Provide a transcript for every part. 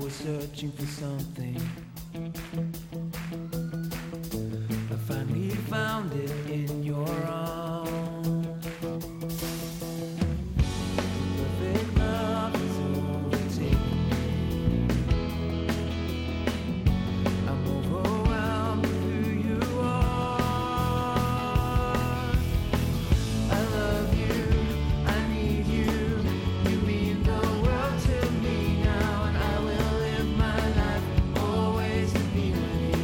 was searching for something. I finally found it in your arms. Perfect love is overtaking me. I'm overwhelmed with who you are. I love you, I need you. You mean the world to me now, and I will live my life always to be with you.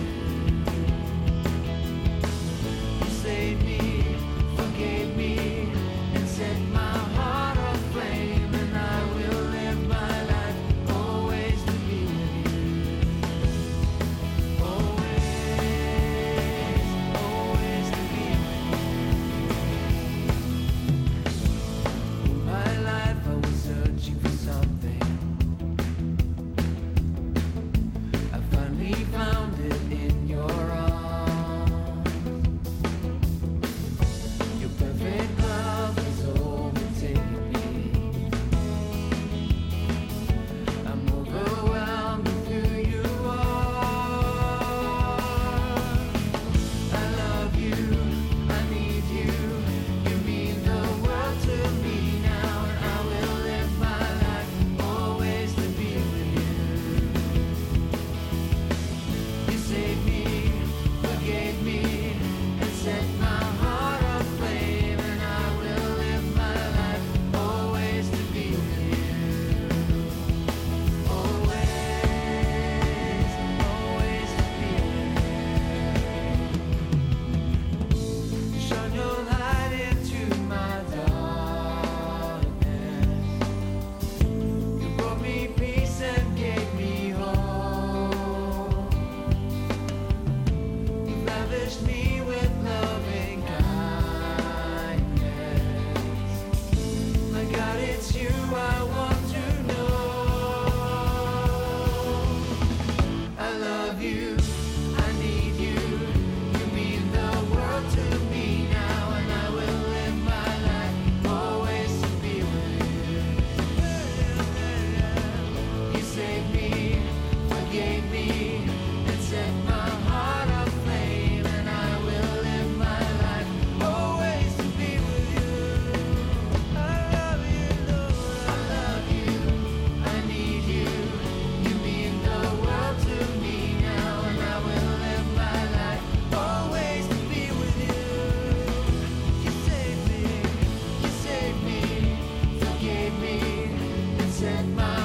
You saved me, forgave me, and set my heart aflame, and I will live my life always to be with you. Always, always to be with you. In my life I was searching for something. I finally found it in your arms. Your perfect love is overtaking me. I'm overwhelmed with who you are. I love you, I need you. You mean the world to me now, and I will live my life always to be with you. You saved me, forgave me, and set my heart aflame, and I will live my life always to be with you. Always, always to be with you. Shine your light into my darkness. You brought me peace and gave me hope. You lavished me with loving kindness. My God, it's you I want to know. I love you, I need you. You mean the world to me now, and I will live my life always to be with you. You saved me, forgave me, and set my heart aflame, and I will live my life always to be with you. I love you, Lord. I love you, I need you. You mean the world to me now, and I will live my life always to be with you. You saved me, forgave me, and set my